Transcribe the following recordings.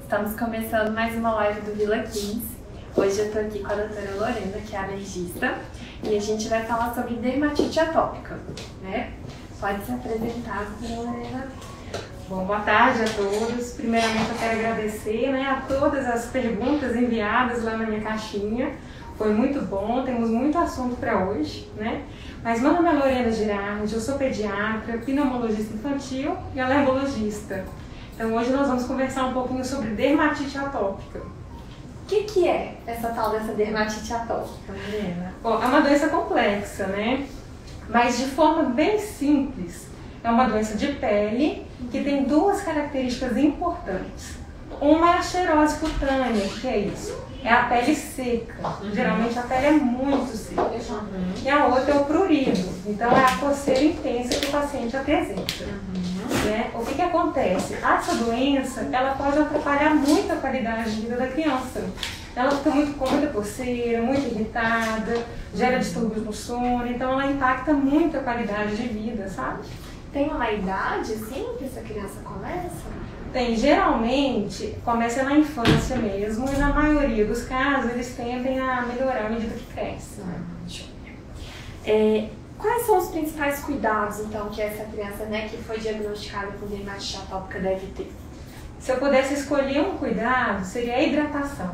Estamos começando mais uma live do Vila 15. Hoje eu tô aqui com a doutora Lorena, que é alergista, e a gente vai falar sobre dermatite atópica, né? Pode se apresentar, doutora Lorena. Bom, boa tarde a todos. Primeiramente eu quero agradecer, a todas as perguntas enviadas lá na minha caixinha. Foi muito bom, temos muito assunto para hoje, né? Mas meu nome é Lorena Girardi, eu sou pediatra, pneumologista infantil e alergologista. Então hoje nós vamos conversar um pouquinho sobre dermatite atópica. O que é essa tal dessa dermatite atópica, Lorena? Bom, é uma doença complexa, né? Mas de forma bem simples. É uma doença de pele que tem duas características importantes. Uma é a xerose cutânea, que é isso? É a pele seca. Geralmente a pele é muito seca. E a outra é o prurido. Então é a coceira intensa que o paciente apresenta. Né? O que acontece? Essa doença ela pode atrapalhar muito a qualidade de vida da criança. Ela fica com muita coceira, muito irritada, gera distúrbios no sono, então ela impacta muito a qualidade de vida, sabe? Tem uma idade, assim, que essa criança começa? Tem, geralmente começa na infância mesmo e na maioria dos casos eles tendem a melhorar à medida que cresce. Quais são os principais cuidados, então, que essa criança, né, que foi diagnosticada com dermatite atópica deve ter? Se eu pudesse escolher um cuidado, seria a hidratação.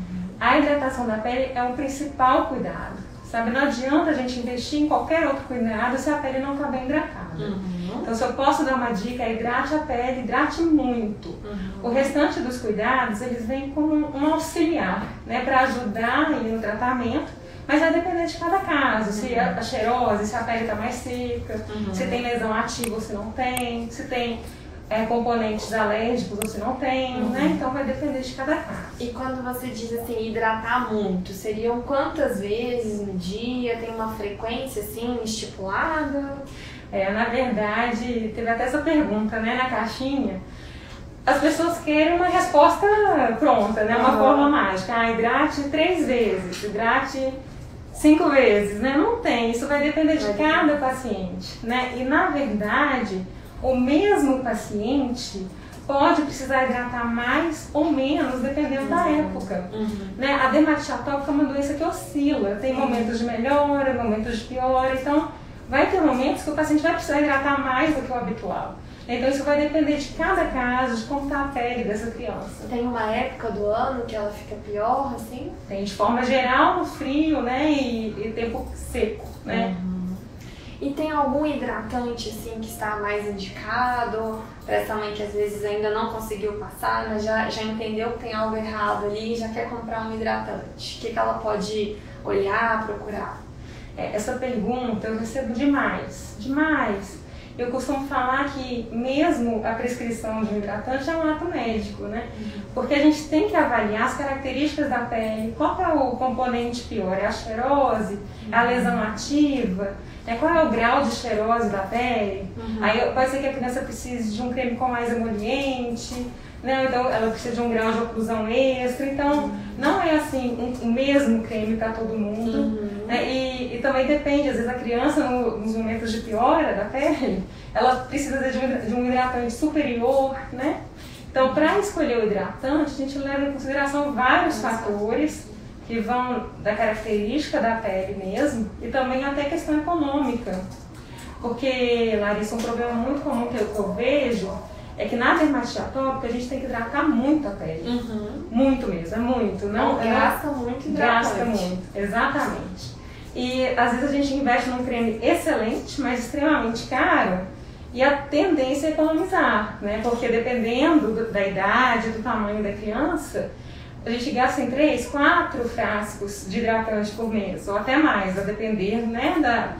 A hidratação da pele é o principal cuidado. Sabe, não adianta a gente investir em qualquer outro cuidado se a pele não está bem hidratada. Então, se eu posso dar uma dica, hidrate a pele, hidrate muito. O restante dos cuidados, eles vêm como um auxiliar, né, para ajudar no tratamento, mas vai depender de cada caso. Se a xerose, se a pele está mais seca, se tem lesão ativa ou se não tem, se tem componentes alérgicos ou se não tem, né? Então vai depender de cada caso. E quando você diz assim, hidratar muito, seriam quantas vezes no dia? Tem uma frequência assim estipulada? Na verdade, teve até essa pergunta, né, na caixinha. As pessoas querem uma resposta pronta, né? Uma forma mágica. Hidrate 3 vezes, hidrate 5 vezes, né? Não tem, isso vai depender de cada paciente, né? E na verdade, o mesmo paciente pode precisar hidratar mais ou menos, dependendo da época. Né? A dermatite atópica é uma doença que oscila, tem momentos de melhora, momentos de piora, então vai ter momentos que o paciente vai precisar hidratar mais do que o habitual. Então isso vai depender de cada caso, de como está a pele dessa criança. Tem uma época do ano que ela fica pior, assim? Tem de forma geral no frio, né, e tempo seco, né? E tem algum hidratante assim que está mais indicado para essa mãe que às vezes ainda não conseguiu passar, mas já entendeu que tem algo errado ali e já quer comprar um hidratante? O que ela pode olhar, procurar? Essa pergunta eu recebo demais. Eu costumo falar que mesmo a prescrição de um hidratante é um ato médico, né? Porque a gente tem que avaliar as características da pele, qual é o componente pior, é a xerose, é a lesão ativa, qual é o grau de xerose da pele. Aí pode ser que a criança precise de um creme com mais emoliente, né? Então ela precisa de um grau de oclusão extra, então não é assim o mesmo creme para todo mundo. Né? E também depende, às vezes a criança nos momentos de piora da pele, ela precisa de um hidratante superior, né? Então para escolher o hidratante, a gente leva em consideração vários fatores que vão da característica da pele mesmo e também até questão econômica. Porque, Larissa, um problema muito comum que eu vejo é que na dermatite atópica a gente tem que hidratar muito a pele. Muito mesmo, é muito. Não, gasta muito hidratante. Gasta muito, exatamente. E às vezes a gente investe num creme excelente, mas extremamente caro, e a tendência é economizar, né? Porque dependendo da idade, do tamanho da criança, a gente gasta em 3, 4 frascos de hidratante por mês, ou até mais, a depender, né,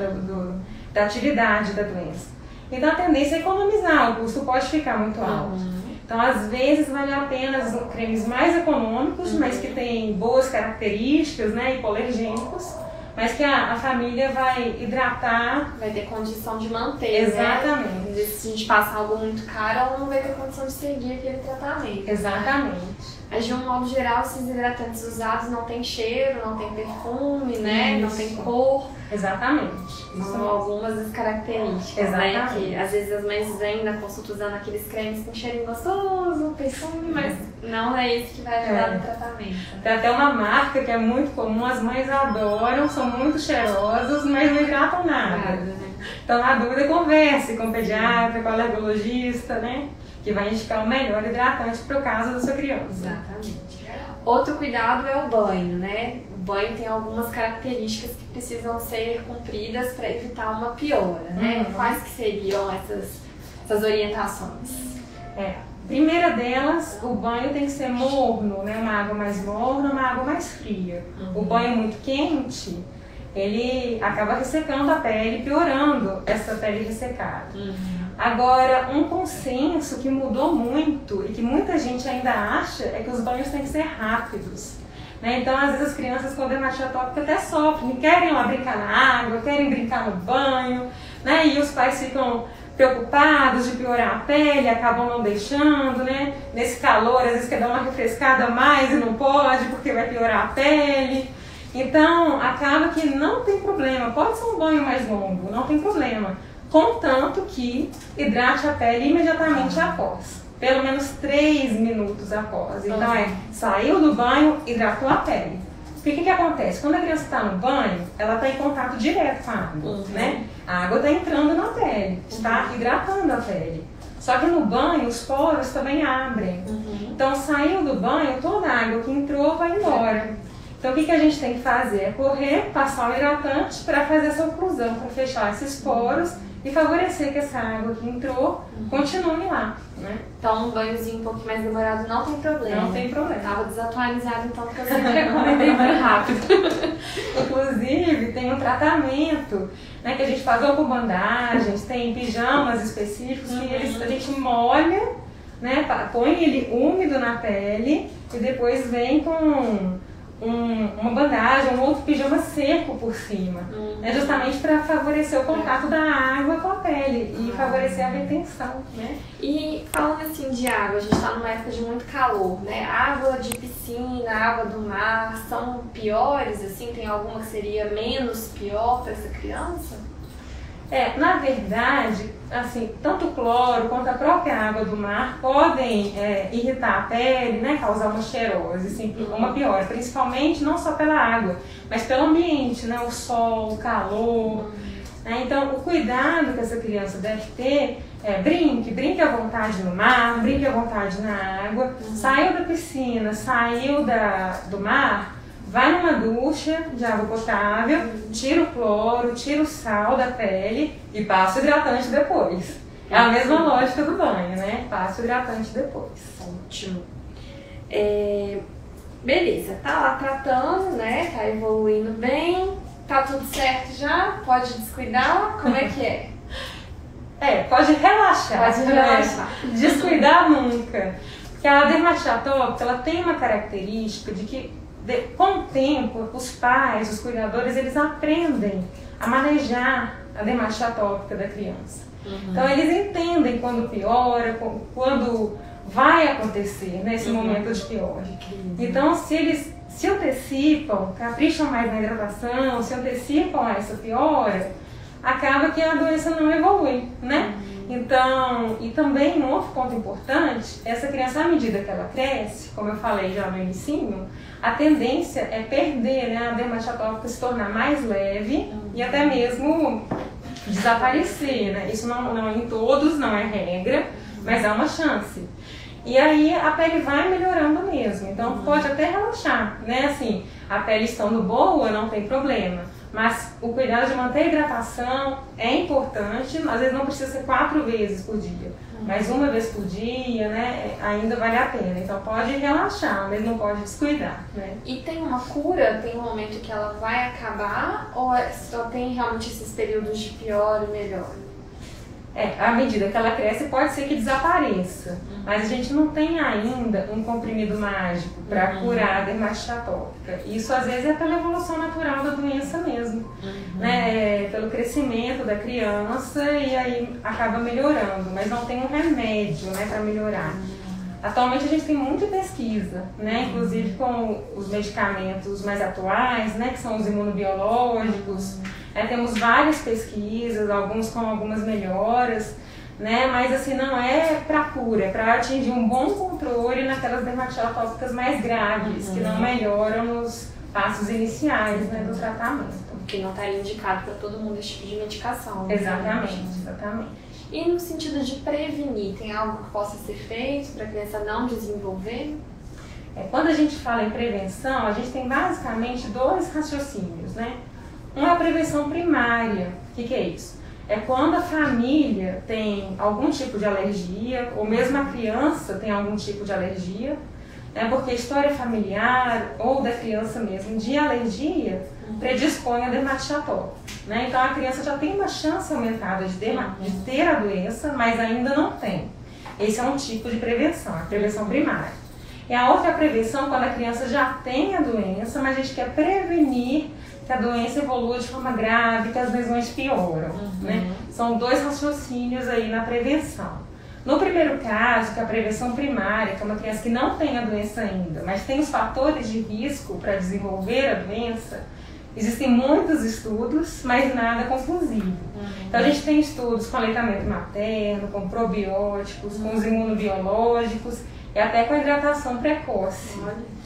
da atividade da doença. Então a tendência é economizar, o custo pode ficar muito alto. Então às vezes vale a pena cremes mais econômicos, mas que têm boas características, né, hipoalergênicos, mas que a família vai hidratar. Vai ter condição de manter, exatamente, né? vezes se a gente passar algo muito caro, ela não vai ter condição de seguir aquele tratamento. Exatamente. Né? Mas de um modo geral, esses hidratantes usados não tem cheiro, não tem perfume, né? Não tem cor. Exatamente. São algumas das características, exatamente, né? Que às vezes as mães vêm na consulta usando aqueles cremes com cheirinho gostoso, perfume, mas não é isso que vai ajudar no tratamento. Tem até uma marca que é muito comum, as mães adoram, são muito cheirosas, mas não hidratam nada. Né? Então, na dúvida, converse com o pediatra, com o alergologista, né? Que vai indicar o melhor hidratante para o caso da sua criança. Exatamente. Outro cuidado é o banho, né? O banho tem algumas características que precisam ser cumpridas para evitar uma piora, né? Quais que seriam essas orientações? Primeira delas, o banho tem que ser morno, né? Uma água mais morna, uma água mais fria. O banho muito quente, ele acaba ressecando a pele, piorando essa pele ressecada. Agora, um consenso que mudou muito e que muita gente ainda acha é que os banhos têm que ser rápidos. Né? Então, às vezes as crianças com dermatite atópica até sofrem, querem ir lá brincar na água, querem brincar no banho, né? E os pais ficam preocupados de piorar a pele, acabam não deixando, né? Nesse calor, às vezes quer dar uma refrescada a mais e não pode porque vai piorar a pele. Então, acaba que não tem problema, pode ser um banho mais longo, não tem problema. Contanto que hidrate a pele imediatamente após, pelo menos 3 minutos após. Então saiu do banho, hidratou a pele. Porque o que acontece? Quando a criança está no banho, ela está em contato direto com a água, né? A água está entrando na pele, está hidratando a pele. Só que no banho os poros também abrem. Então saiu do banho, toda a água que entrou vai embora. Então o que a gente tem que fazer? É correr, passar o hidratante para fazer essa oclusão, para fechar esses poros e favorecer que essa água que entrou continue lá, né? Então um banhozinho um pouquinho mais demorado não tem problema. Não tem problema. Estava desatualizado então, porque eu sempre recomendei banho rápido. Inclusive tem um tratamento, né, que a gente faz ou com bandagens, tem pijamas específicos que a gente molha, né, põe ele úmido na pele e depois vem com uma bandagem, um outro pijama seco por cima, né, justamente para favorecer o contato da água com a pele e favorecer a retenção, né? E falando assim de água, a gente está numa época de muito calor, né? Água de piscina, água do mar, são piores, assim? Tem alguma que seria menos pior para essa criança? Na verdade, assim, tanto o cloro quanto a própria água do mar podem irritar a pele, né, causar uma cheirose, assim, uma piora, principalmente não só pela água, mas pelo ambiente, né, o sol, o calor. Né? Então, o cuidado que essa criança deve ter é brinque à vontade no mar, brinque à vontade na água, saiu da piscina, saiu do mar, vai numa ducha de água potável, tira o cloro, tira o sal da pele e passa o hidratante depois. É a mesma lógica do banho, né? Passa o hidratante depois. Ótimo. Beleza, tá lá tratando, né? Tá evoluindo bem, tá tudo certo já? Pode descuidar? Como é que é? Pode relaxar. Pode relaxar. Descuidar nunca. Porque a dermatite atópica, ela tem uma característica de que com o tempo, os pais, os cuidadores, eles aprendem a manejar a dermatite atópica da criança. Então, eles entendem quando piora, quando vai acontecer, né, esse momento de piora. Então, se eles se antecipam, capricham mais na hidratação, se antecipam a essa piora, acaba que a doença não evolui, né? Então, e também um outro ponto importante, essa criança, à medida que ela cresce, como eu falei já no inicinho, a tendência é perder, né, a dermatite atópica se tornar mais leve e até mesmo desaparecer, né? Isso não em todos, não é regra, mas há uma chance. E aí a pele vai melhorando mesmo, então pode até relaxar, né? Assim, a pele estando boa não tem problema. Mas o cuidado de manter a hidratação é importante, às vezes não precisa ser 4 vezes por dia, mas 1 vez por dia, né, ainda vale a pena. Então pode relaxar, mas não pode descuidar, né? E tem uma cura? Tem um momento que ela vai acabar ou só tem realmente esses períodos de pior e melhor? À medida que ela cresce, pode ser que desapareça. Mas a gente não tem ainda um comprimido mágico para curar a dermatite atópica. Isso, às vezes, é pela evolução natural da doença mesmo. Né? pelo crescimento da criança e aí acaba melhorando, mas não tem um remédio, né, para melhorar. Atualmente a gente tem muita pesquisa, né, inclusive com os medicamentos mais atuais, né, que são os imunobiológicos. Temos várias pesquisas, alguns com algumas melhoras, né, mas assim não é para cura, é para atingir um bom controle naquelas dermatites atópicas mais graves, que não melhoram nos passos iniciais, né, do tratamento. Que não está indicado para todo mundo esse tipo de medicação. Exatamente, exatamente. E no sentido de prevenir, tem algo que possa ser feito para a criança não desenvolver? Quando a gente fala em prevenção, a gente tem basicamente dois raciocínios, né? Um é a prevenção primária. O que é isso? É quando a família tem algum tipo de alergia, ou mesmo a criança tem algum tipo de alergia, né? Porque a história familiar ou da criança mesmo de alergia predispõe a dermatite atópica, né? Então a criança já tem uma chance aumentada de ter a doença, mas ainda não tem. Esse é um tipo de prevenção, a prevenção primária. E a outra é a prevenção quando a criança já tem a doença, mas a gente quer prevenir que a doença evolua de forma grave, que as lesões pioram, né? São dois raciocínios aí na prevenção. No primeiro caso, que é a prevenção primária, que é uma criança que não tem a doença ainda, mas tem os fatores de risco para desenvolver a doença, existem muitos estudos, mas nada conclusivo. Então a gente tem estudos com aleitamento materno, com probióticos, com os imunobiológicos e até com a hidratação precoce.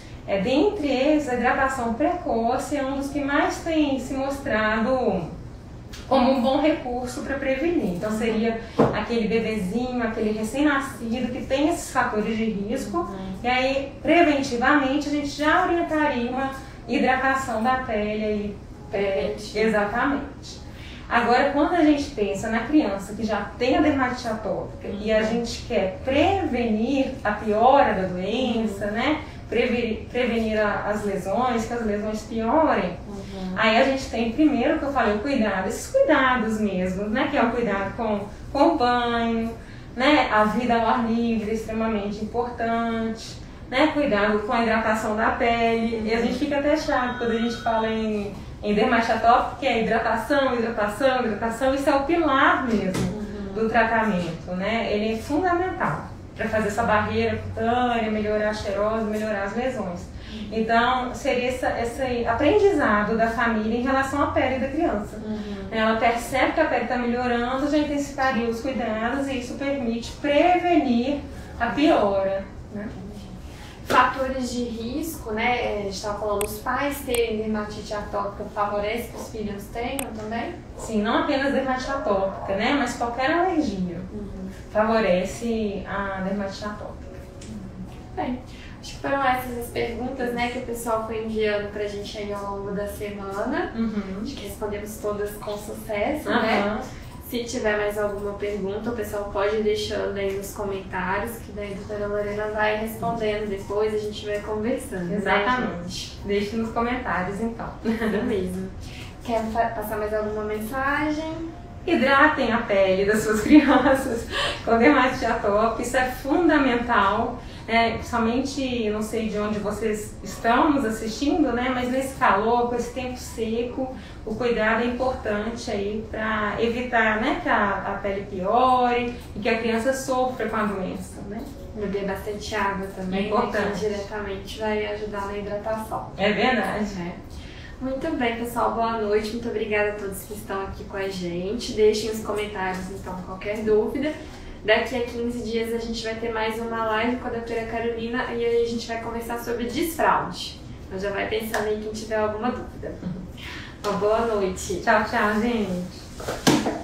Dentre eles, a hidratação precoce é um dos que mais tem se mostrado como um bom recurso para prevenir. Então seria aquele bebezinho, aquele recém-nascido que tem esses fatores de risco, e aí preventivamente a gente já orientaria uma hidratação da pele aí, exatamente. Agora, quando a gente pensa na criança que já tem a dermatite atópica e a gente quer prevenir a piora da doença, né? Prevenir as lesões, que as lesões piorem, aí a gente tem primeiro, que eu falei, o cuidado, esses cuidados mesmo, né? Que é o cuidado com o banho, né? A vida ao ar livre é extremamente importante, né? Cuidado com a hidratação da pele, e a gente fica até chato quando a gente fala em dermatite atópica, que é hidratação, isso é o pilar mesmo do tratamento, né? Ele é fundamental para fazer essa barreira cutânea, melhorar a xerose, melhorar as lesões. Então, seria esse aprendizado da família em relação à pele da criança. Ela percebe que a pele está melhorando, já intensificaria os cuidados e isso permite prevenir a piora, né? Fatores de risco, né? A gente estava falando, os pais terem dermatite atópica favorece que os filhos tenham também? Sim, não apenas dermatite atópica, né? Mas qualquer alergia favorece a dermatite atópica. Bem, acho que foram essas as perguntas, né, que o pessoal foi enviando pra gente aí ao longo da semana. Acho que respondemos todas com sucesso, né? Se tiver mais alguma pergunta, o pessoal pode ir deixando aí nos comentários, que daí a doutora Lorena vai respondendo depois, a gente vai conversando. Exatamente. Né, deixe nos comentários, então. É mesmo. Quer passar mais alguma mensagem? Hidratem a pele das suas crianças com dermatite atópica, isso é fundamental. Principalmente, não sei de onde vocês estão nos assistindo, né? Mas nesse calor, com esse tempo seco, o cuidado é importante aí para evitar, né, que a pele piore e que a criança sofra com a doença, né? Beber bastante água também, importante. Que diretamente vai ajudar na hidratação. É verdade. Muito bem, pessoal, boa noite. Muito obrigada a todos que estão aqui com a gente. Deixem nos comentários, então, qualquer dúvida. Daqui a 15 dias a gente vai ter mais uma live com a doutora Carolina e aí a gente vai conversar sobre desfraude. Então já vai pensando aí quem tiver alguma dúvida. Uma boa noite. Tchau, tchau, gente.